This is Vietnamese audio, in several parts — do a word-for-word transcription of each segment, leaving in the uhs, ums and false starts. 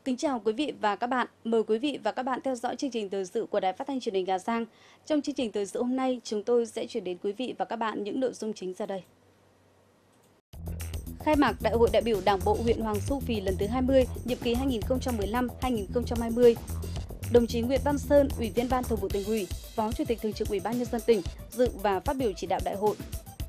Kính chào quý vị và các bạn. Mời quý vị và các bạn theo dõi chương trình thời sự của Đài Phát thanh Truyền hình Hà Giang. Trong chương trình thời sự hôm nay, chúng tôi sẽ chuyển đến quý vị và các bạn những nội dung chính sau đây. Khai mạc Đại hội đại biểu Đảng bộ huyện Hoàng Su Phi lần thứ hai mươi, nhiệm kỳ hai nghìn không trăm mười lăm đến hai nghìn không trăm hai mươi. Đồng chí Nguyễn Văn Sơn, Ủy viên Ban Thường vụ Tỉnh ủy, Phó Chủ tịch Thường trực Ủy ban Nhân dân tỉnh dự và phát biểu chỉ đạo đại hội.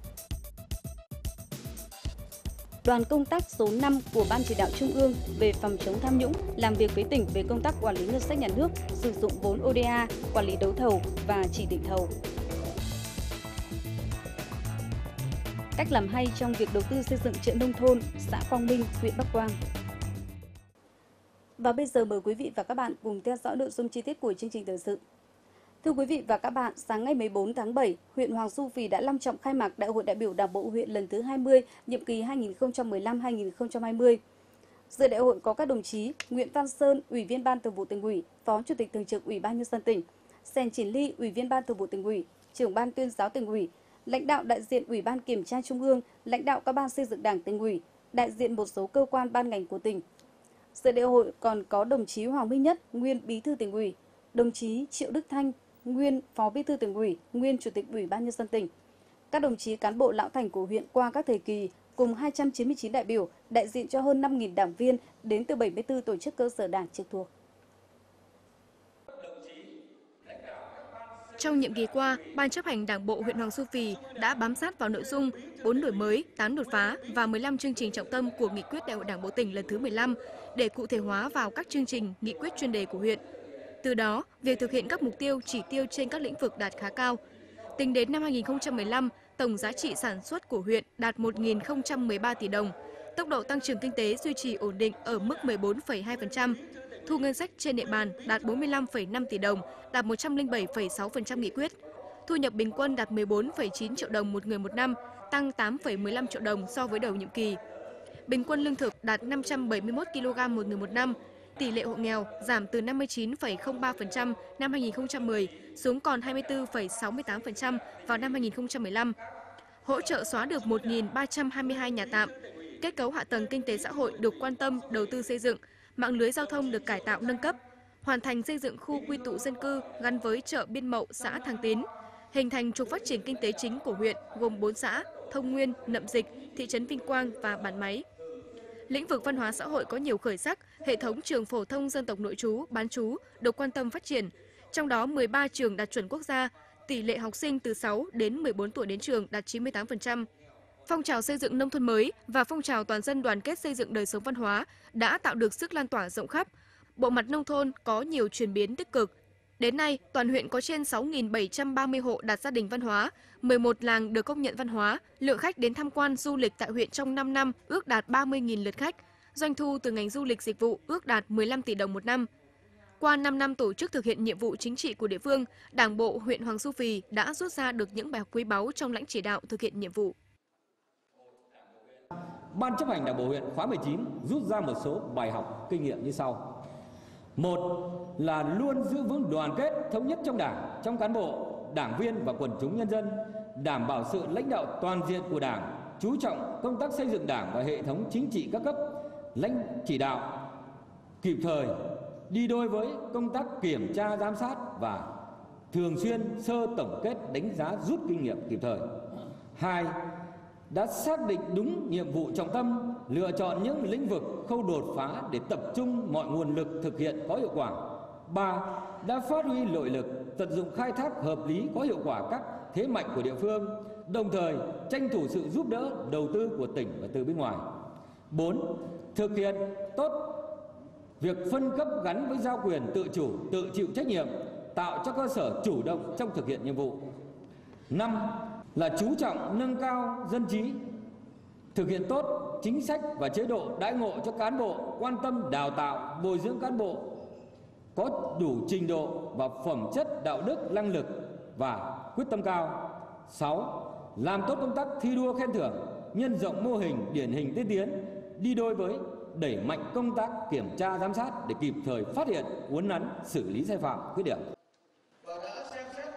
Đoàn công tác số năm của Ban Chỉ đạo Trung ương về phòng chống tham nhũng làm việc với tỉnh về công tác quản lý ngân sách nhà nước, sử dụng vốn ô đê a, quản lý đấu thầu và chỉ định thầu. Cách làm hay trong việc đầu tư xây dựng chợ nông thôn, xã Quang Minh, huyện Bắc Quang. Và bây giờ mời quý vị và các bạn cùng theo dõi nội dung chi tiết của chương trình thời sự. Thưa quý vị và các bạn, sáng ngày mười bốn tháng bảy, huyện Hoàng Su Phi đã long trọng khai mạc Đại hội đại biểu Đảng bộ huyện lần thứ hai mươi, nhiệm kỳ hai nghìn không trăm mười lăm đến hai nghìn không trăm hai mươi. Dự đại hội có các đồng chí Nguyễn Văn Sơn, Ủy viên Ban Thường vụ Tỉnh ủy, Phó Chủ tịch Thường trực Ủy ban Nhân dân tỉnh, Sẻn Chỉn Ly, Ủy viên Ban Thường vụ Tỉnh ủy, Trưởng Ban Tuyên giáo Tỉnh ủy, lãnh đạo đại diện Ủy ban Kiểm tra Trung ương, lãnh đạo các ban xây dựng Đảng Tỉnh ủy, đại diện một số cơ quan ban ngành của tỉnh. Dự đại hội còn có đồng chí Hoàng Minh Nhất, nguyên Bí thư Tỉnh ủy, đồng chí Triệu Đức Thanh, nguyên Phó Bí thư Tỉnh ủy, nguyên Chủ tịch Ủy ban Nhân dân tỉnh, các đồng chí cán bộ lão thành của huyện qua các thời kỳ, cùng hai trăm chín mươi chín đại biểu đại diện cho hơn năm nghìn đảng viên đến từ bảy mươi tư tổ chức cơ sở đảng trực thuộc. Trong nhiệm kỳ qua, Ban chấp hành Đảng bộ huyện Hoàng Su Phi đã bám sát vào nội dung bốn đổi mới, tám đột phá và mười lăm chương trình trọng tâm của nghị quyết Đại hội Đảng bộ tỉnh lần thứ mười lăm để cụ thể hóa vào các chương trình, nghị quyết chuyên đề của huyện. Từ đó, việc thực hiện các mục tiêu, chỉ tiêu trên các lĩnh vực đạt khá cao. Tính đến năm hai nghìn không trăm mười lăm, tổng giá trị sản xuất của huyện đạt một nghìn không trăm mười ba tỷ đồng. Tốc độ tăng trưởng kinh tế duy trì ổn định ở mức mười bốn phẩy hai phần trăm. Thu ngân sách trên địa bàn đạt bốn mươi lăm phẩy năm tỷ đồng, đạt một trăm lẻ bảy phẩy sáu phần trăm nghị quyết. Thu nhập bình quân đạt mười bốn phẩy chín triệu đồng một người một năm, tăng tám phẩy mười lăm triệu đồng so với đầu nhiệm kỳ. Bình quân lương thực đạt năm trăm bảy mươi mốt ki lô gam một người một năm. Tỷ lệ hộ nghèo giảm từ năm mươi chín phẩy không ba phần trăm năm hai nghìn không trăm mười xuống còn hai mươi tư phẩy sáu mươi tám phần trăm vào năm hai nghìn không trăm mười lăm. Hỗ trợ xóa được một nghìn ba trăm hai mươi hai nhà tạm. Kết cấu hạ tầng kinh tế xã hội được quan tâm đầu tư xây dựng, mạng lưới giao thông được cải tạo nâng cấp, hoàn thành xây dựng khu quy tụ dân cư gắn với chợ Biên Mậu, xã Thăng Tín, hình thành trục phát triển kinh tế chính của huyện gồm bốn xã: Thông Nguyên, Nậm Dịch, thị trấn Vinh Quang và Bản Máy. Lĩnh vực văn hóa xã hội có nhiều khởi sắc, hệ thống trường phổ thông dân tộc nội trú, bán trú được quan tâm phát triển. Trong đó mười ba trường đạt chuẩn quốc gia, tỷ lệ học sinh từ sáu đến mười bốn tuổi đến trường đạt chín mươi tám phần trăm. Phong trào xây dựng nông thôn mới và phong trào toàn dân đoàn kết xây dựng đời sống văn hóa đã tạo được sức lan tỏa rộng khắp. Bộ mặt nông thôn có nhiều chuyển biến tích cực. Đến nay, toàn huyện có trên sáu nghìn bảy trăm ba mươi hộ đạt gia đình văn hóa, mười một làng được công nhận văn hóa, lượng khách đến tham quan du lịch tại huyện trong năm năm ước đạt ba mươi nghìn lượt khách, doanh thu từ ngành du lịch dịch vụ ước đạt mười lăm tỷ đồng một năm. Qua năm năm tổ chức thực hiện nhiệm vụ chính trị của địa phương, Đảng bộ huyện Hoàng Su Phi đã rút ra được những bài học quý báu trong lãnh chỉ đạo thực hiện nhiệm vụ. Ban chấp hành Đảng bộ huyện khóa mười chín rút ra một số bài học kinh nghiệm như sau. Một là luôn giữ vững đoàn kết thống nhất trong Đảng, trong cán bộ, đảng viên và quần chúng nhân dân, đảm bảo sự lãnh đạo toàn diện của Đảng, chú trọng công tác xây dựng Đảng và hệ thống chính trị các cấp, lãnh chỉ đạo kịp thời, đi đôi với công tác kiểm tra giám sát và thường xuyên sơ tổng kết đánh giá rút kinh nghiệm kịp thời. Hai, đã xác định đúng nhiệm vụ trọng tâm, lựa chọn những lĩnh vực khâu đột phá để tập trung mọi nguồn lực thực hiện có hiệu quả. Ba, đã phát huy nội lực, tận dụng khai thác hợp lý có hiệu quả các thế mạnh của địa phương, đồng thời tranh thủ sự giúp đỡ đầu tư của tỉnh và từ bên ngoài. Bốn, thực hiện tốt việc phân cấp gắn với giao quyền tự chủ, tự chịu trách nhiệm, tạo cho cơ sở chủ động trong thực hiện nhiệm vụ. Năm, là chú trọng nâng cao dân trí, thực hiện tốt chính sách và chế độ đãi ngộ cho cán bộ, quan tâm đào tạo, bồi dưỡng cán bộ có đủ trình độ và phẩm chất đạo đức, năng lực và quyết tâm cao. Sáu, làm tốt công tác thi đua khen thưởng, nhân rộng mô hình điển hình tiên tiến, đi đôi với đẩy mạnh công tác kiểm tra giám sát để kịp thời phát hiện, uốn nắn, xử lý sai phạm, khuyết điểm.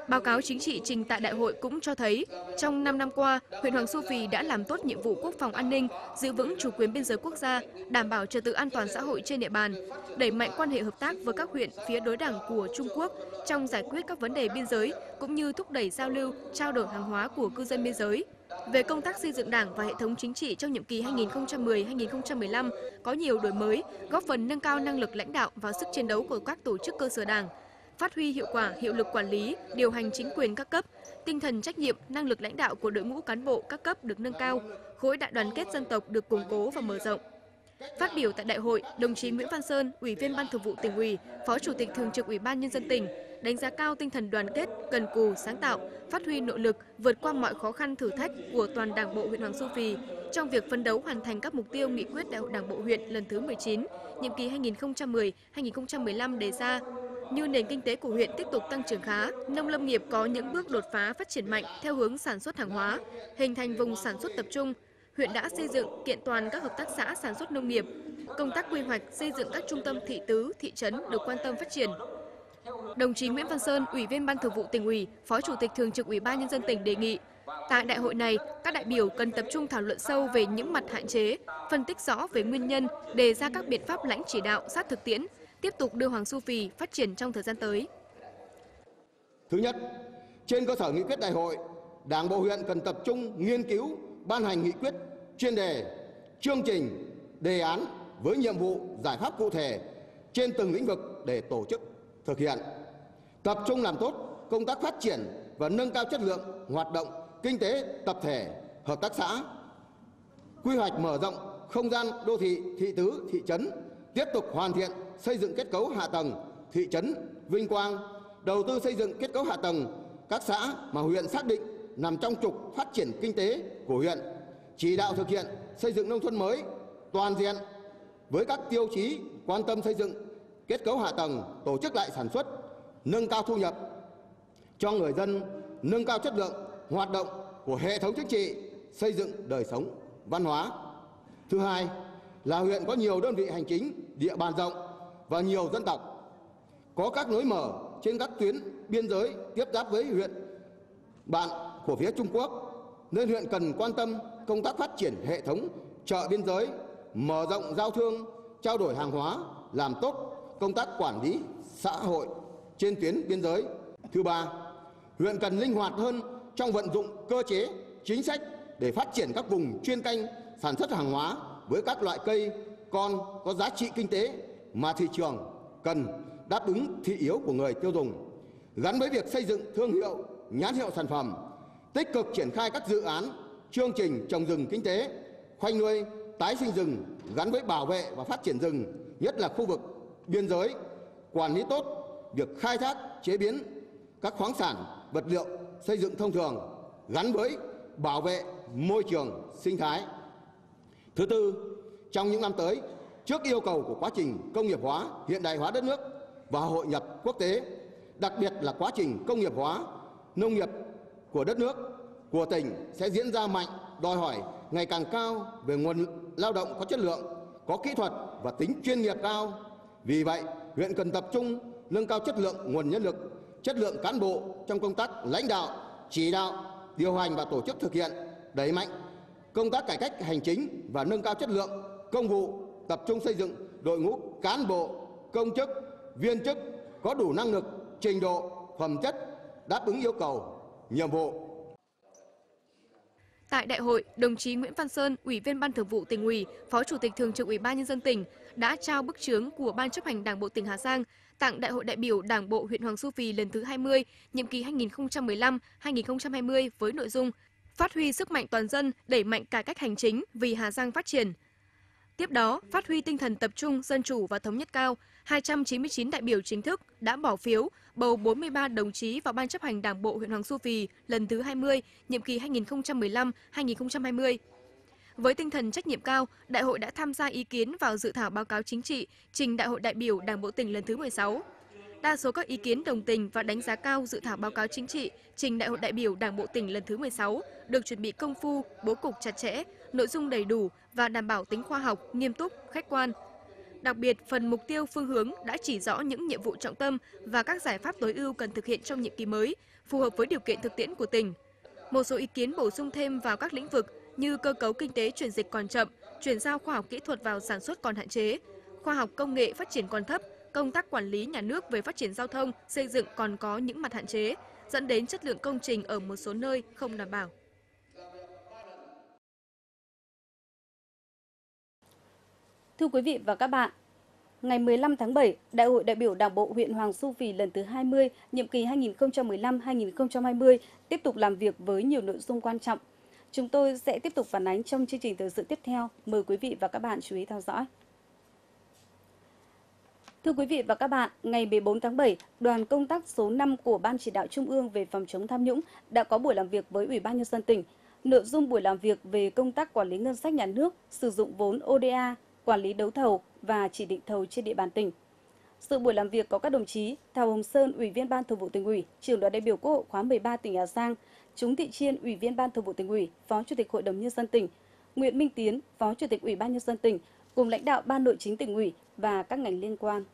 Báo cáo chính trị trình tại đại hội cũng cho thấy, trong năm năm qua, huyện Hoàng Su Phi đã làm tốt nhiệm vụ quốc phòng an ninh, giữ vững chủ quyền biên giới quốc gia, đảm bảo trật tự an toàn xã hội trên địa bàn, đẩy mạnh quan hệ hợp tác với các huyện phía đối đảng của Trung Quốc trong giải quyết các vấn đề biên giới, cũng như thúc đẩy giao lưu, trao đổi hàng hóa của cư dân biên giới. Về công tác xây dựng Đảng và hệ thống chính trị trong nhiệm kỳ hai nghìn không trăm mười đến hai nghìn không trăm mười lăm, có nhiều đổi mới, góp phần nâng cao năng lực lãnh đạo và sức chiến đấu của các tổ chức cơ sở Đảng, phát huy hiệu quả hiệu lực quản lý, điều hành chính quyền các cấp, tinh thần trách nhiệm, năng lực lãnh đạo của đội ngũ cán bộ các cấp được nâng cao, khối đại đoàn kết dân tộc được củng cố và mở rộng. Phát biểu tại đại hội, đồng chí Nguyễn Văn Sơn, Ủy viên Ban Thường vụ Tỉnh ủy, Phó Chủ tịch Thường trực Ủy ban Nhân dân tỉnh, đánh giá cao tinh thần đoàn kết, cần cù, sáng tạo, phát huy nội lực, vượt qua mọi khó khăn thử thách của toàn Đảng bộ huyện Hoàng Su Phi trong việc phấn đấu hoàn thành các mục tiêu nghị quyết Đại hội Đảng bộ huyện lần thứ mười chín, nhiệm kỳ hai nghìn không trăm mười đến hai nghìn không trăm mười lăm đề ra, như nền kinh tế của huyện tiếp tục tăng trưởng khá, nông lâm nghiệp có những bước đột phá phát triển mạnh theo hướng sản xuất hàng hóa, hình thành vùng sản xuất tập trung. Huyện đã xây dựng kiện toàn các hợp tác xã sản xuất nông nghiệp, công tác quy hoạch xây dựng các trung tâm thị tứ, thị trấn được quan tâm phát triển. Đồng chí Nguyễn Văn Sơn, Ủy viên Ban Thường vụ Tỉnh ủy, Phó Chủ tịch Thường trực Ủy ban Nhân dân tỉnh đề nghị, tại đại hội này, các đại biểu cần tập trung thảo luận sâu về những mặt hạn chế, phân tích rõ về nguyên nhân, đề ra các biện pháp lãnh chỉ đạo sát thực tiễn, tiếp tục đưa Hoàng Su Phi phát triển trong thời gian tới. Thứ nhất, trên cơ sở nghị quyết đại hội, Đảng bộ huyện cần tập trung nghiên cứu, ban hành nghị quyết, chuyên đề, chương trình, đề án với nhiệm vụ, giải pháp cụ thể trên từng lĩnh vực để tổ chức thực hiện. Tập trung làm tốt công tác phát triển và nâng cao chất lượng hoạt động kinh tế tập thể, hợp tác xã. Quy hoạch mở rộng không gian đô thị, thị tứ, thị trấn, tiếp tục hoàn thiện xây dựng kết cấu hạ tầng thị trấn Vinh Quang, đầu tư xây dựng kết cấu hạ tầng các xã mà huyện xác định nằm trong trục phát triển kinh tế của huyện, chỉ đạo thực hiện xây dựng nông thôn mới toàn diện với các tiêu chí quan tâm xây dựng kết cấu hạ tầng, tổ chức lại sản xuất, nâng cao thu nhập cho người dân, nâng cao chất lượng hoạt động của hệ thống chính trị, xây dựng đời sống văn hóa. Thứ hai là huyện có nhiều đơn vị hành chính, địa bàn rộng và nhiều dân tộc, có các lối mở trên các tuyến biên giới tiếp giáp với huyện bạn của phía Trung Quốc, nên huyện cần quan tâm công tác phát triển hệ thống chợ biên giới, mở rộng giao thương, trao đổi hàng hóa, làm tốt công tác quản lý xã hội trên tuyến biên giới. Thứ ba, huyện cần linh hoạt hơn trong vận dụng cơ chế, chính sách để phát triển các vùng chuyên canh sản xuất hàng hóa với các loại cây con có giá trị kinh tế mà thị trường cần đáp ứng thị yếu của người tiêu dùng, gắn với việc xây dựng thương hiệu, nhãn hiệu sản phẩm, tích cực triển khai các dự án, chương trình trồng rừng kinh tế, khoanh nuôi, tái sinh rừng gắn với bảo vệ và phát triển rừng, nhất là khu vực biên giới, quản lý tốt việc khai thác, chế biến các khoáng sản, vật liệu xây dựng thông thường gắn với bảo vệ môi trường sinh thái. Thứ tư, trong những năm tới, trước yêu cầu của quá trình công nghiệp hóa, hiện đại hóa đất nước và hội nhập quốc tế, đặc biệt là quá trình công nghiệp hóa nông nghiệp của đất nước, của tỉnh sẽ diễn ra mạnh, đòi hỏi ngày càng cao về nguồn lao động có chất lượng, có kỹ thuật và tính chuyên nghiệp cao. Vì vậy, huyện cần tập trung nâng cao chất lượng nguồn nhân lực, chất lượng cán bộ trong công tác lãnh đạo, chỉ đạo, điều hành và tổ chức thực hiện, đẩy mạnh công tác cải cách hành chính và nâng cao chất lượng công vụ, tập trung xây dựng đội ngũ cán bộ, công chức, viên chức có đủ năng lực, trình độ, phẩm chất đáp ứng yêu cầu, nhiệm vụ. Tại đại hội, đồng chí Nguyễn Văn Sơn, Ủy viên Ban Thường vụ Tỉnh ủy, Phó Chủ tịch Thường trực Ủy ban Nhân dân tỉnh đã trao bức chướng của Ban chấp hành Đảng bộ tỉnh Hà Giang tặng Đại hội đại biểu Đảng bộ huyện Hoàng Su Phi lần thứ hai mươi, nhiệm kỳ hai nghìn không trăm mười lăm đến hai nghìn không trăm hai mươi với nội dung phát huy sức mạnh toàn dân, đẩy mạnh cải cách hành chính vì Hà Giang phát triển. Tiếp đó, phát huy tinh thần tập trung, dân chủ và thống nhất cao, hai trăm chín mươi chín đại biểu chính thức đã bỏ phiếu bầu bốn mươi ba đồng chí vào Ban chấp hành Đảng bộ huyện Hoàng Su Phi lần thứ hai mươi, nhiệm kỳ hai nghìn không trăm mười lăm đến hai nghìn không trăm hai mươi. Với tinh thần trách nhiệm cao, đại hội đã tham gia ý kiến vào dự thảo báo cáo chính trị trình Đại hội đại biểu Đảng bộ tỉnh lần thứ mười sáu. Đa số các ý kiến đồng tình và đánh giá cao dự thảo báo cáo chính trị trình Đại hội đại biểu Đảng bộ tỉnh lần thứ mười sáu, được chuẩn bị công phu, bố cục chặt chẽ, nội dung đầy đủ và đảm bảo tính khoa học, nghiêm túc, khách quan. Đặc biệt, phần mục tiêu phương hướng đã chỉ rõ những nhiệm vụ trọng tâm và các giải pháp tối ưu cần thực hiện trong nhiệm kỳ mới, phù hợp với điều kiện thực tiễn của tỉnh. Một số ý kiến bổ sung thêm vào các lĩnh vực như cơ cấu kinh tế chuyển dịch còn chậm, chuyển giao khoa học kỹ thuật vào sản xuất còn hạn chế, khoa học công nghệ phát triển còn thấp, công tác quản lý nhà nước về phát triển giao thông, xây dựng còn có những mặt hạn chế, dẫn đến chất lượng công trình ở một số nơi không đảm bảo. Thưa quý vị và các bạn, ngày mười lăm tháng bảy, Đại hội đại biểu Đảng bộ huyện Hoàng Su Phì lần thứ hai mươi, nhiệm kỳ hai nghìn không trăm mười lăm đến hai nghìn không trăm hai mươi tiếp tục làm việc với nhiều nội dung quan trọng. Chúng tôi sẽ tiếp tục phản ánh trong chương trình thời sự tiếp theo. Mời quý vị và các bạn chú ý theo dõi. Thưa quý vị và các bạn, ngày mười bốn tháng bảy, đoàn công tác số năm của Ban Chỉ đạo Trung ương về phòng chống tham nhũng đã có buổi làm việc với Ủy ban Nhân dân tỉnh. Nội dung buổi làm việc về công tác quản lý ngân sách nhà nước, sử dụng vốn O D A, quản lý đấu thầu và chỉ định thầu trên địa bàn tỉnh. Sự buổi làm việc có các đồng chí Thảo Hồng Sơn, Ủy viên Ban Thường vụ Tỉnh ủy, Trưởng đoàn đại biểu Quốc hội khóa mười ba tỉnh Hà Giang, Trúng Thị Chiên, Ủy viên Ban Thường vụ Tỉnh ủy, Phó Chủ tịch Hội đồng Nhân dân tỉnh, Nguyễn Minh Tiến, Phó Chủ tịch Ủy ban Nhân dân tỉnh, cùng lãnh đạo Ban Nội chính Tỉnh ủy và các ngành liên quan.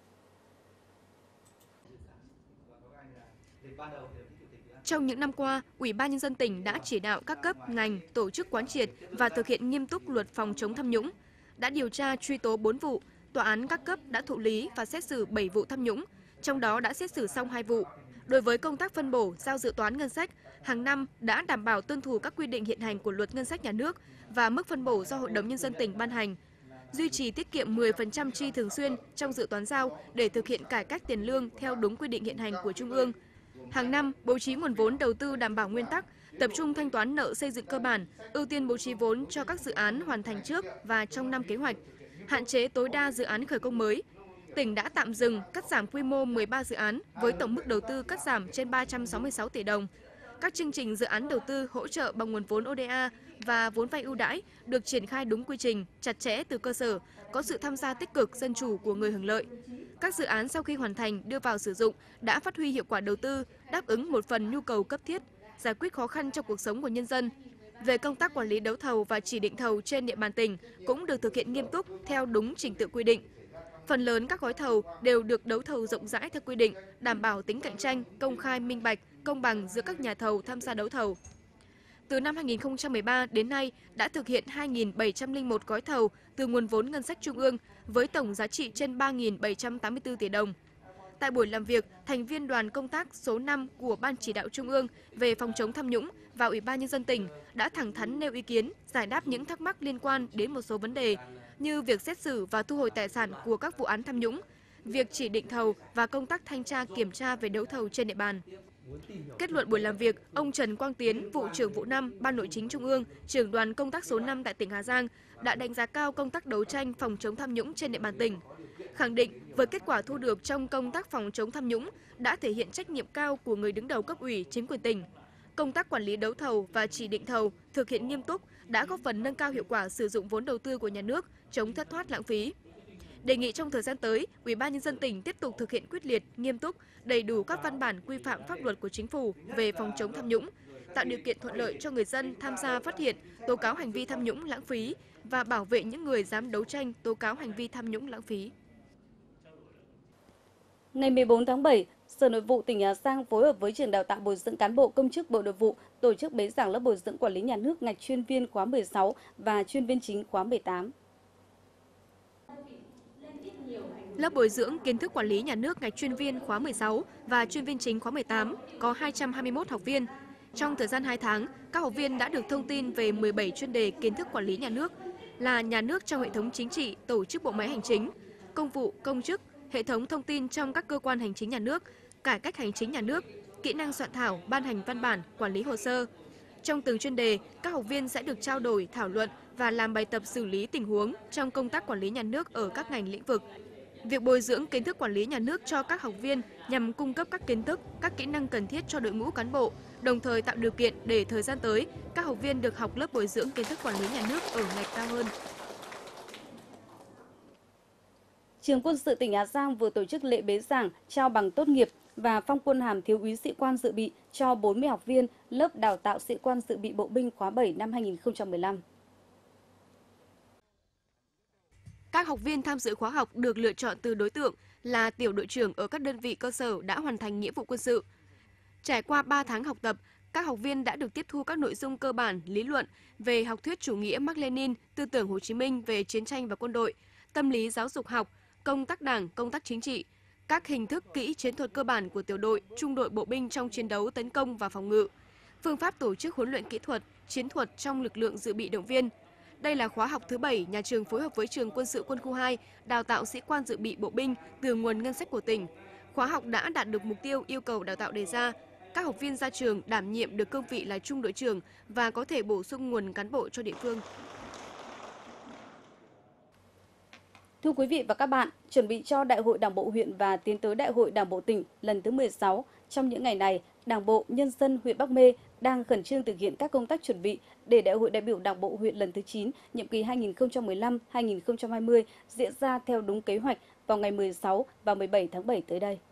Trong những năm qua, Ủy ban Nhân dân tỉnh đã chỉ đạo các cấp, ngành tổ chức quán triệt và thực hiện nghiêm túc luật phòng chống tham nhũng, đã điều tra truy tố bốn vụ, tòa án các cấp đã thụ lý và xét xử bảy vụ tham nhũng, trong đó đã xét xử xong hai vụ. Đối với công tác phân bổ, giao dự toán ngân sách, hàng năm đã đảm bảo tuân thủ các quy định hiện hành của Luật Ngân sách Nhà nước và mức phân bổ do Hội đồng Nhân dân tỉnh ban hành. Duy trì tiết kiệm mười phần trăm chi thường xuyên trong dự toán giao để thực hiện cải cách tiền lương theo đúng quy định hiện hành của Trung ương. Hàng năm, bố trí nguồn vốn đầu tư đảm bảo nguyên tắc, tập trung thanh toán nợ xây dựng cơ bản, ưu tiên bố trí vốn cho các dự án hoàn thành trước và trong năm kế hoạch, hạn chế tối đa dự án khởi công mới. Tỉnh đã tạm dừng, cắt giảm quy mô mười ba dự án với tổng mức đầu tư cắt giảm trên ba trăm sáu mươi sáu tỷ đồng. Các chương trình dự án đầu tư hỗ trợ bằng nguồn vốn O D A và vốn vay ưu đãi được triển khai đúng quy trình, chặt chẽ từ cơ sở, có sự tham gia tích cực dân chủ của người hưởng lợi. Các dự án sau khi hoàn thành đưa vào sử dụng đã phát huy hiệu quả đầu tư, đáp ứng một phần nhu cầu cấp thiết, giải quyết khó khăn trong cuộc sống của nhân dân. Về công tác quản lý đấu thầu và chỉ định thầu trên địa bàn tỉnh cũng được thực hiện nghiêm túc theo đúng trình tự quy định. Phần lớn các gói thầu đều được đấu thầu rộng rãi theo quy định, đảm bảo tính cạnh tranh, công khai, minh bạch, công bằng giữa các nhà thầu tham gia đấu thầu. Từ năm hai nghìn không trăm mười ba đến nay đã thực hiện hai nghìn bảy trăm lẻ một gói thầu từ nguồn vốn ngân sách trung ương với tổng giá trị trên ba nghìn bảy trăm tám mươi tư tỷ đồng. Tại buổi làm việc, thành viên đoàn công tác số năm của Ban Chỉ đạo Trung ương về phòng chống tham nhũng và Ủy ban Nhân dân tỉnh đã thẳng thắn nêu ý kiến, giải đáp những thắc mắc liên quan đến một số vấn đề như việc xét xử và thu hồi tài sản của các vụ án tham nhũng, việc chỉ định thầu và công tác thanh tra kiểm tra về đấu thầu trên địa bàn. Kết luận buổi làm việc, ông Trần Quang Tiến, vụ trưởng vụ năm Ban Nội chính Trung ương, trưởng đoàn công tác số năm tại tỉnh Hà Giang đã đánh giá cao công tác đấu tranh phòng chống tham nhũng trên địa bàn tỉnh. Khẳng định với kết quả thu được trong công tác phòng chống tham nhũng đã thể hiện trách nhiệm cao của người đứng đầu cấp ủy, chính quyền tỉnh. Công tác quản lý đấu thầu và chỉ định thầu thực hiện nghiêm túc đã góp phần nâng cao hiệu quả sử dụng vốn đầu tư của nhà nước, chống thất thoát lãng phí. Đề nghị trong thời gian tới, Ủy ban Nhân dân tỉnh tiếp tục thực hiện quyết liệt, nghiêm túc, đầy đủ các văn bản quy phạm pháp luật của chính phủ về phòng chống tham nhũng, tạo điều kiện thuận lợi cho người dân tham gia phát hiện, tố cáo hành vi tham nhũng lãng phí và bảo vệ những người dám đấu tranh tố cáo hành vi tham nhũng lãng phí. Ngày mười bốn tháng bảy, Sở Nội vụ tỉnh Hà Giang phối hợp với Trường Đào tạo Bồi dưỡng cán bộ công chức Bộ Nội vụ tổ chức bế giảng lớp bồi dưỡng quản lý nhà nước ngạch chuyên viên khóa mười sáu và chuyên viên chính khóa mười tám. Lớp bồi dưỡng kiến thức quản lý nhà nước ngạch chuyên viên khóa mười sáu và chuyên viên chính khóa mười tám có hai trăm hai mươi mốt học viên. Trong thời gian hai tháng, các học viên đã được thông tin về mười bảy chuyên đề kiến thức quản lý nhà nước là nhà nước trong hệ thống chính trị, tổ chức bộ máy hành chính, công vụ, công chức, hệ thống thông tin trong các cơ quan hành chính nhà nước, cải cách hành chính nhà nước, kỹ năng soạn thảo, ban hành văn bản, quản lý hồ sơ. Trong từng chuyên đề, các học viên sẽ được trao đổi, thảo luận và làm bài tập xử lý tình huống trong công tác quản lý nhà nước ở các ngành lĩnh vực. Việc bồi dưỡng kiến thức quản lý nhà nước cho các học viên nhằm cung cấp các kiến thức, các kỹ năng cần thiết cho đội ngũ cán bộ, đồng thời tạo điều kiện để thời gian tới, các học viên được học lớp bồi dưỡng kiến thức quản lý nhà nước ở ngạch cao hơn. Trường Quân sự tỉnh Hà Giang vừa tổ chức lễ bế giảng, trao bằng tốt nghiệp và phong quân hàm thiếu úy sĩ quan dự bị cho bốn mươi học viên lớp đào tạo sĩ quan dự bị bộ binh khóa bảy năm hai nghìn không trăm mười lăm. Các học viên tham dự khóa học được lựa chọn từ đối tượng là tiểu đội trưởng ở các đơn vị cơ sở đã hoàn thành nghĩa vụ quân sự. Trải qua ba tháng học tập, các học viên đã được tiếp thu các nội dung cơ bản, lý luận về học thuyết chủ nghĩa Mác Lênin, tư tưởng Hồ Chí Minh về chiến tranh và quân đội, tâm lý giáo dục học, công tác đảng, công tác chính trị, các hình thức kỹ chiến thuật cơ bản của tiểu đội, trung đội bộ binh trong chiến đấu tấn công và phòng ngự, phương pháp tổ chức huấn luyện kỹ thuật, chiến thuật trong lực lượng dự bị động viên. Đây là khóa học thứ bảy nhà trường phối hợp với trường quân sự quân khu hai đào tạo sĩ quan dự bị bộ binh từ nguồn ngân sách của tỉnh. Khóa học đã đạt được mục tiêu yêu cầu đào tạo đề ra. Các học viên ra trường đảm nhiệm được cương vị là trung đội trưởng và có thể bổ sung nguồn cán bộ cho địa phương. Thưa quý vị và các bạn, chuẩn bị cho Đại hội Đảng bộ huyện và tiến tới Đại hội Đảng bộ tỉnh lần thứ mười sáu, trong những ngày này, Đảng bộ Nhân dân huyện Bắc Mê đang khẩn trương thực hiện các công tác chuẩn bị để Đại hội đại biểu Đảng bộ huyện lần thứ chín, nhiệm kỳ hai nghìn không trăm mười lăm đến hai nghìn không trăm hai mươi diễn ra theo đúng kế hoạch vào ngày mười sáu và mười bảy tháng bảy tới đây.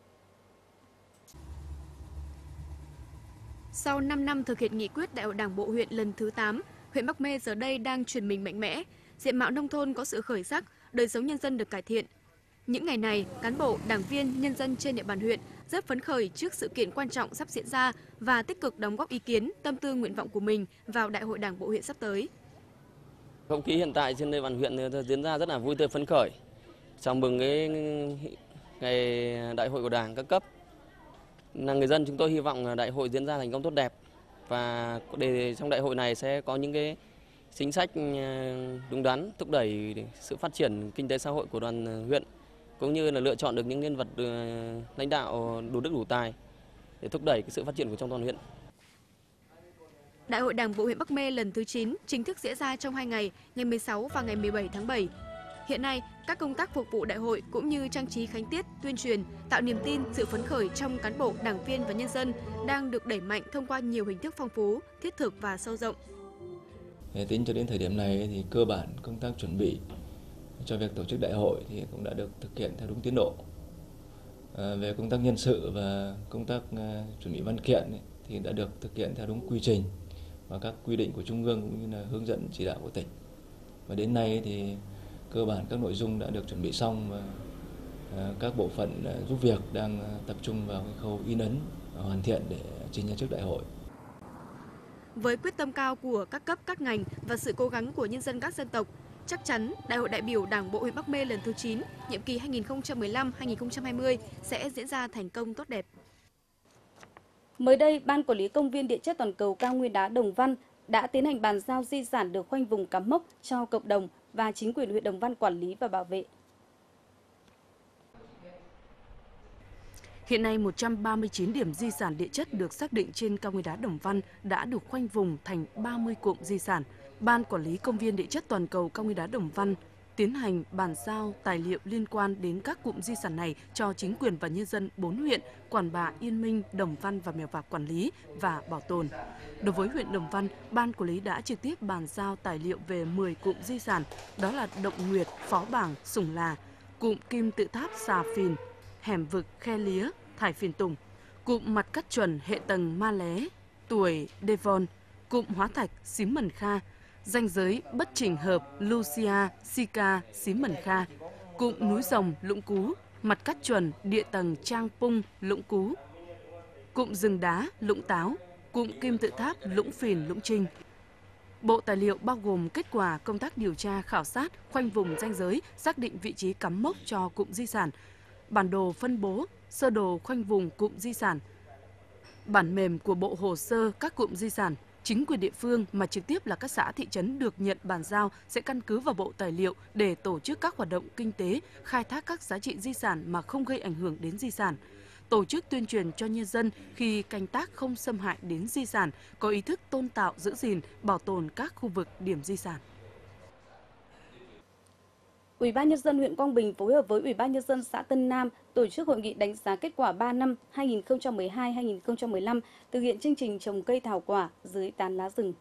Sau năm năm thực hiện nghị quyết Đại hội Đảng bộ huyện lần thứ tám, huyện Bắc Mê giờ đây đang chuyển mình mạnh mẽ, diện mạo nông thôn có sự khởi sắc, đời sống nhân dân được cải thiện. Những ngày này, cán bộ, đảng viên, nhân dân trên địa bàn huyện rất phấn khởi trước sự kiện quan trọng sắp diễn ra và tích cực đóng góp ý kiến, tâm tư nguyện vọng của mình vào Đại hội Đảng bộ huyện sắp tới. Không khí hiện tại trên địa bàn huyện diễn ra rất là vui tươi phấn khởi, chào mừng cái ngày Đại hội của Đảng các cấp. Là người dân chúng tôi hy vọng đại hội diễn ra thành công tốt đẹp và để trong đại hội này sẽ có những cái chính sách đúng đắn thúc đẩy sự phát triển kinh tế xã hội của đoàn huyện, cũng như là lựa chọn được những nhân vật lãnh đạo đủ đức đủ tài để thúc đẩy cái sự phát triển của trong toàn huyện. Đại hội Đảng bộ huyện Bắc Mê lần thứ chín chính thức diễn ra trong hai ngày, ngày mười sáu và ngày mười bảy tháng bảy. Hiện nay, các công tác phục vụ đại hội cũng như trang trí khánh tiết, tuyên truyền, tạo niềm tin, sự phấn khởi trong cán bộ, đảng viên và nhân dân đang được đẩy mạnh thông qua nhiều hình thức phong phú, thiết thực và sâu rộng. Tính cho đến thời điểm này thì cơ bản công tác chuẩn bị cho việc tổ chức đại hội thì cũng đã được thực hiện theo đúng tiến độ. À, về công tác nhân sự và công tác uh, chuẩn bị văn kiện ấy, thì đã được thực hiện theo đúng quy trình và các quy định của Trung ương cũng như là hướng dẫn chỉ đạo của tỉnh. Và đến nay thì cơ bản các nội dung đã được chuẩn bị xong và uh, các bộ phận uh, giúp việc đang uh, tập trung vào cái khâu in ấn và hoàn thiện để trình ra trước đại hội. Với quyết tâm cao của các cấp, các ngành và sự cố gắng của nhân dân các dân tộc, chắc chắn Đại hội đại biểu Đảng bộ huyện Bắc Mê lần thứ chín, nhiệm kỳ hai nghìn không trăm mười lăm đến hai nghìn không trăm hai mươi sẽ diễn ra thành công tốt đẹp. Mới đây, Ban Quản lý Công viên Địa chất Toàn cầu Cao Nguyên đá Đồng Văn đã tiến hành bàn giao di sản được khoanh vùng cắm mốc cho cộng đồng và chính quyền huyện Đồng Văn quản lý và bảo vệ. Hiện nay, một trăm ba mươi chín điểm di sản địa chất được xác định trên cao nguyên đá Đồng Văn đã được khoanh vùng thành ba mươi cụm di sản. Ban Quản lý Công viên Địa chất Toàn cầu Cao nguyên đá Đồng Văn tiến hành bàn giao tài liệu liên quan đến các cụm di sản này cho chính quyền và nhân dân bốn huyện Quản Bạ, Yên Minh, Đồng Văn và Mèo Vạc quản lý và bảo tồn. Đối với huyện Đồng Văn, Ban Quản lý đã trực tiếp bàn giao tài liệu về mười cụm di sản, đó là Động Nguyệt, Phó Bảng, Sùng Là, cụm Kim Tự Tháp Xà Phìn, Hẻm Vực, Khe Lía, Thải Phiền Tùng, cụm Mặt Cắt Chuẩn, Hệ Tầng Ma Lé, Tuổi, Devon, cụm Hóa Thạch, Xím Mần Kha, Ranh giới Bất Chỉnh Hợp, Lucia, Sika, Xím Mần Kha, cụm Núi Rồng, Lũng Cú, Mặt Cắt Chuẩn, Địa Tầng Trang Pung, Lũng Cú, cụm Rừng Đá, Lũng Táo, cụm Kim Tự Tháp, Lũng Phìn, Lũng Trinh. Bộ tài liệu bao gồm kết quả công tác điều tra, khảo sát, khoanh vùng ranh giới, xác định vị trí cắm mốc cho cụm di sản, bản đồ phân bố, sơ đồ khoanh vùng cụm di sản, bản mềm của bộ hồ sơ các cụm di sản. Chính quyền địa phương mà trực tiếp là các xã thị trấn được nhận bàn giao sẽ căn cứ vào bộ tài liệu để tổ chức các hoạt động kinh tế, khai thác các giá trị di sản mà không gây ảnh hưởng đến di sản. Tổ chức tuyên truyền cho nhân dân khi canh tác không xâm hại đến di sản, có ý thức tôn tạo, giữ gìn, bảo tồn các khu vực điểm di sản. Ủy ban Nhân dân huyện Quang Bình phối hợp với Ủy ban Nhân dân xã Tân Nam tổ chức hội nghị đánh giá kết quả ba năm hai nghìn không trăm mười hai đến hai nghìn không trăm mười lăm thực hiện chương trình trồng cây thảo quả dưới tán lá rừng.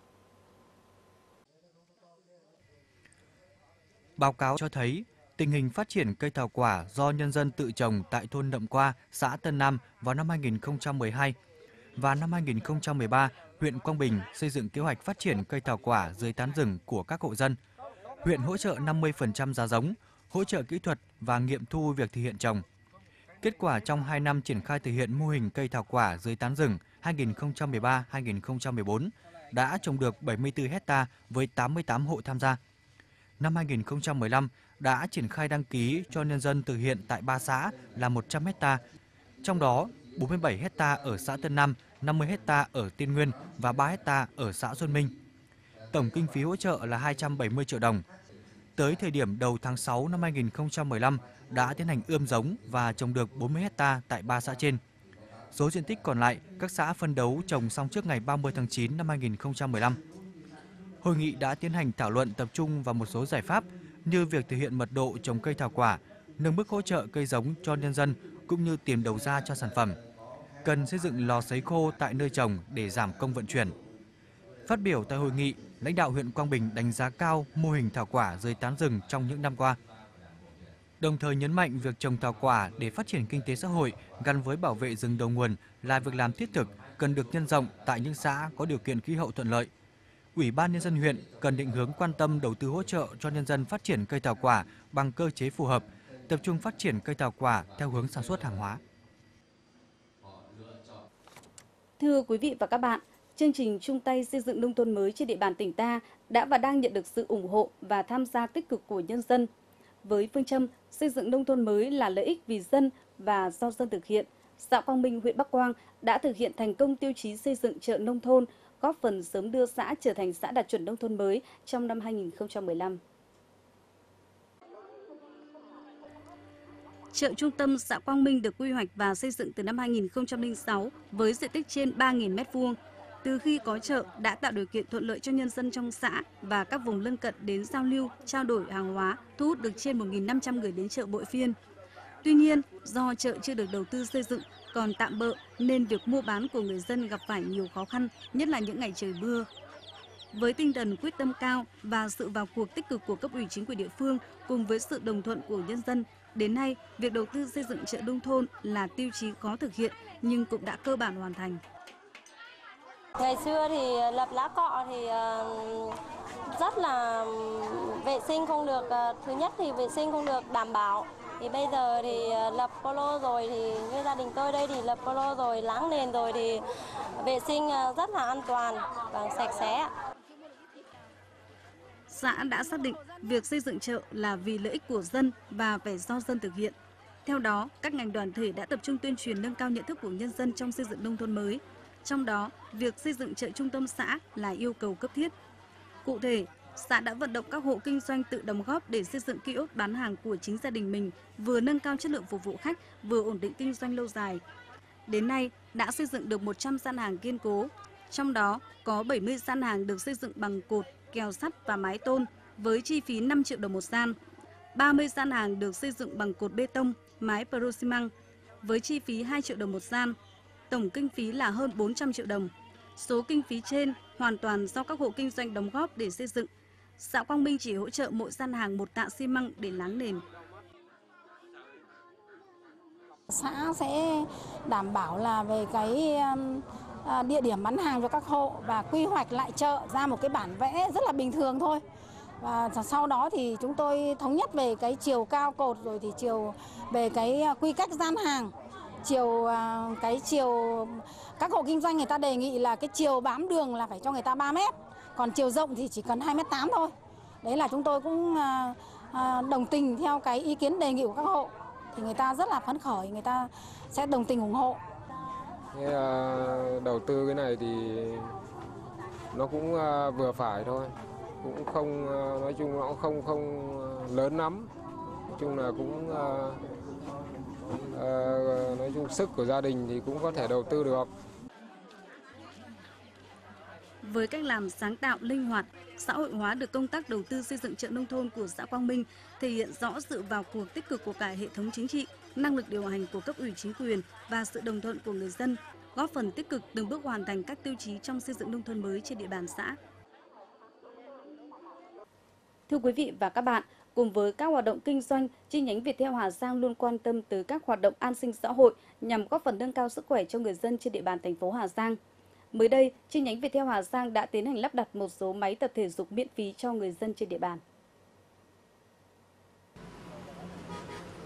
Báo cáo cho thấy, tình hình phát triển cây thảo quả do nhân dân tự trồng tại thôn Nậm Qua, xã Tân Nam vào năm hai nghìn không trăm mười hai và năm hai nghìn không trăm mười ba, huyện Quang Bình xây dựng kế hoạch phát triển cây thảo quả dưới tán rừng của các hộ dân. huyện hỗ trợ năm mươi phần trăm giá giống, hỗ trợ kỹ thuật và nghiệm thu việc thực hiện trồng. Kết quả trong hai năm triển khai thực hiện mô hình cây thảo quả dưới tán rừng hai nghìn không trăm mười ba đến hai nghìn không trăm mười bốn đã trồng được bảy mươi tư héc ta với tám mươi tám hộ tham gia. Năm hai nghìn không trăm mười lăm đã triển khai đăng ký cho nhân dân thực hiện tại ba xã là một trăm héc ta, trong đó bốn mươi bảy héc ta ở xã Tân Nam, năm mươi héc ta ở Tiên Nguyên và ba héc ta ở xã Xuân Minh. Tổng kinh phí hỗ trợ là hai trăm bảy mươi triệu đồng. Tới thời điểm đầu tháng sáu năm hai nghìn không trăm mười lăm đã tiến hành ươm giống và trồng được bốn mươi héc ta tại ba xã trên. Số diện tích còn lại các xã phân đấu trồng xong trước ngày ba mươi tháng chín năm hai nghìn không trăm mười lăm. Hội nghị đã tiến hành thảo luận tập trung vào một số giải pháp như việc thực hiện mật độ trồng cây thảo quả, nâng mức hỗ trợ cây giống cho nhân dân cũng như tìm đầu ra cho sản phẩm. Cần xây dựng lò sấy khô tại nơi trồng để giảm công vận chuyển. Phát biểu tại hội nghị, lãnh đạo huyện Quang Bình đánh giá cao mô hình thảo quả dưới tán rừng trong những năm qua. Đồng thời nhấn mạnh việc trồng thảo quả để phát triển kinh tế xã hội gắn với bảo vệ rừng đầu nguồn là việc làm thiết thực, cần được nhân rộng tại những xã có điều kiện khí hậu thuận lợi. Ủy ban Nhân dân huyện cần định hướng quan tâm đầu tư hỗ trợ cho nhân dân phát triển cây thảo quả bằng cơ chế phù hợp, tập trung phát triển cây thảo quả theo hướng sản xuất hàng hóa. Thưa quý vị và các bạn, chương trình chung tay xây dựng nông thôn mới trên địa bàn tỉnh ta đã và đang nhận được sự ủng hộ và tham gia tích cực của nhân dân. Với phương châm xây dựng nông thôn mới là lợi ích vì dân và do dân thực hiện, xã Quang Minh, huyện Bắc Quang đã thực hiện thành công tiêu chí xây dựng chợ nông thôn, góp phần sớm đưa xã trở thành xã đạt chuẩn nông thôn mới trong năm hai nghìn không trăm mười lăm. Chợ trung tâm xã Quang Minh được quy hoạch và xây dựng từ năm hai nghìn không trăm lẻ sáu với diện tích trên ba nghìn mét vuông. Từ khi có chợ đã tạo điều kiện thuận lợi cho nhân dân trong xã và các vùng lân cận đến giao lưu, trao đổi hàng hóa, thu hút được trên một nghìn năm trăm người đến chợ mỗi phiên. Tuy nhiên, do chợ chưa được đầu tư xây dựng còn tạm bợ nên việc mua bán của người dân gặp phải nhiều khó khăn, nhất là những ngày trời mưa. Với tinh thần quyết tâm cao và sự vào cuộc tích cực của cấp ủy chính quyền địa phương cùng với sự đồng thuận của nhân dân, đến nay, việc đầu tư xây dựng chợ nông thôn là tiêu chí khó thực hiện nhưng cũng đã cơ bản hoàn thành. Ngày xưa thì lập lá cọ thì rất là vệ sinh không được, thứ nhất thì vệ sinh không được đảm bảo. Thì bây giờ thì lập polo rồi thì như gia đình tôi đây thì lập polo rồi, láng nền rồi thì vệ sinh rất là an toàn và sạch sẽ. Xã đã xác định việc xây dựng chợ là vì lợi ích của dân và phải do dân thực hiện. Theo đó, các ngành đoàn thể đã tập trung tuyên truyền nâng cao nhận thức của nhân dân trong xây dựng nông thôn mới. Trong đó, việc xây dựng chợ trung tâm xã là yêu cầu cấp thiết. Cụ thể, xã đã vận động các hộ kinh doanh tự đóng góp để xây dựng kiosk bán hàng của chính gia đình mình, vừa nâng cao chất lượng phục vụ khách, vừa ổn định kinh doanh lâu dài. Đến nay, đã xây dựng được một trăm gian hàng kiên cố. Trong đó, có bảy mươi gian hàng được xây dựng bằng cột, kèo sắt và mái tôn với chi phí năm triệu đồng một gian. ba mươi gian hàng được xây dựng bằng cột bê tông, mái pro xi măng với chi phí hai triệu đồng một gian. Tổng kinh phí là hơn bốn trăm triệu đồng. Số kinh phí trên hoàn toàn do các hộ kinh doanh đóng góp để xây dựng. Xã Quang Minh chỉ hỗ trợ mỗi gian hàng một tạ xi măng để láng nền. Xã sẽ đảm bảo là về cái địa điểm bán hàng cho các hộ và quy hoạch lại chợ ra một cái bản vẽ rất là bình thường thôi. Và sau đó thì chúng tôi thống nhất về cái chiều cao cột rồi thì chiều về cái quy cách gian hàng. Chiều cái chiều các hộ kinh doanh người ta đề nghị là cái chiều bám đường là phải cho người ta ba mét, còn chiều rộng thì chỉ cần hai mét tám thôi. Đấy là chúng tôi cũng đồng tình theo cái ý kiến đề nghị của các hộ, thì người ta rất là phấn khởi, người ta sẽ đồng tình ủng hộ. Cái, uh, đầu tư cái này thì nó cũng uh, vừa phải thôi, cũng không uh, nói chung nó cũng không không lớn lắm, nói chung là cũng uh, uh, nói chung sức của gia đình thì cũng có thể đầu tư được. Với cách làm sáng tạo, linh hoạt, xã hội hóa được công tác đầu tư xây dựng chợ nông thôn của xã Quang Minh, thể hiện rõ sự vào cuộc tích cực của cả hệ thống chính trị, năng lực điều hành của cấp ủy chính quyền và sự đồng thuận của người dân, góp phần tích cực từng bước hoàn thành các tiêu chí trong xây dựng nông thôn mới trên địa bàn xã. Thưa quý vị và các bạn, cùng với các hoạt động kinh doanh, chi nhánh Viettel Hà Giang luôn quan tâm tới các hoạt động an sinh xã hội nhằm góp phần nâng cao sức khỏe cho người dân trên địa bàn thành phố Hà Giang. Mới đây, chi nhánh Viettel Hà Giang đã tiến hành lắp đặt một số máy tập thể dục miễn phí cho người dân trên địa bàn.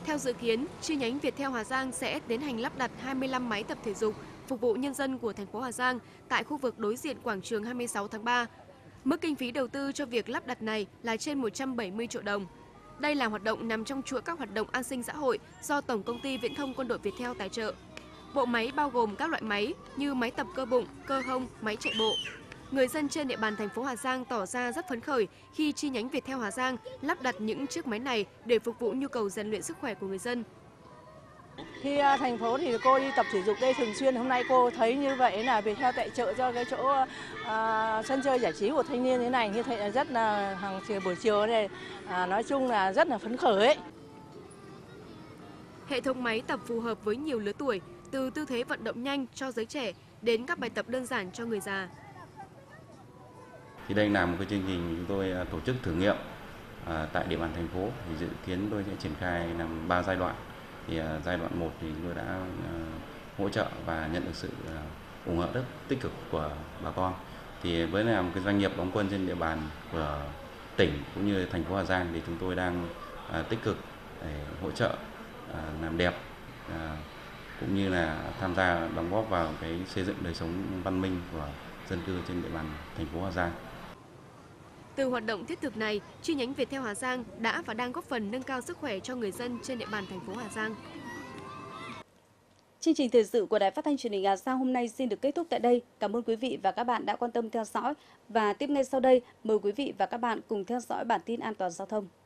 Theo dự kiến, chi nhánh Viettel Hà Giang sẽ tiến hành lắp đặt hai mươi lăm máy tập thể dục phục vụ nhân dân của thành phố Hà Giang tại khu vực đối diện quảng trường hai mươi sáu tháng ba. Mức kinh phí đầu tư cho việc lắp đặt này là trên một trăm bảy mươi triệu đồng. Đây là hoạt động nằm trong chuỗi các hoạt động an sinh xã hội do Tổng công ty Viễn thông Quân đội Viettel tài trợ. Bộ máy bao gồm các loại máy như máy tập cơ bụng, cơ hông, máy chạy bộ. Người dân trên địa bàn thành phố Hà Giang tỏ ra rất phấn khởi khi chi nhánh Viettel Hà Giang lắp đặt những chiếc máy này để phục vụ nhu cầu rèn luyện sức khỏe của người dân. Khi thành phố thì cô đi tập thể dục đây thường xuyên, hôm nay cô thấy như vậy là Viettel tài trợ cho cái chỗ à, sân chơi giải trí của thanh niên thế này, như thế là rất là hàng chiều buổi chiều này, à, nói chung là rất là phấn khởi ấy. Hệ thống máy tập phù hợp với nhiều lứa tuổi, từ tư thế vận động nhanh cho giới trẻ đến các bài tập đơn giản cho người già. Thì đây là một cái chương trình chúng tôi tổ chức thử nghiệm à, tại địa bàn thành phố, thì dự kiến tôi sẽ triển khai làm ba giai đoạn. Thì à, giai đoạn một thì chúng tôi đã à, hỗ trợ và nhận được sự à, ủng hộ rất tích cực của bà con. Thì với là một cái doanh nghiệp đóng quân trên địa bàn của tỉnh cũng như thành phố Hà Giang thì chúng tôi đang à, tích cực để hỗ trợ à, làm đẹp à, cũng như là tham gia đóng góp vào cái xây dựng đời sống văn minh của dân cư trên địa bàn thành phố Hà Giang. Từ hoạt động thiết thực này, chi nhánh Viettel Hà Giang đã và đang góp phần nâng cao sức khỏe cho người dân trên địa bàn thành phố Hà Giang. Chương trình thời sự của Đài Phát thanh Truyền hình Hà Giang hôm nay xin được kết thúc tại đây. Cảm ơn quý vị và các bạn đã quan tâm theo dõi. Và tiếp ngay sau đây, mời quý vị và các bạn cùng theo dõi bản tin an toàn giao thông.